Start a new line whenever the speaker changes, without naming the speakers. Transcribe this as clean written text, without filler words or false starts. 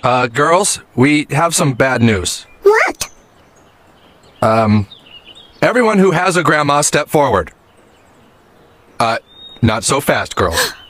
Girls, we have some bad news.
What?
Everyone who has a grandma step forward. Not so fast, girls.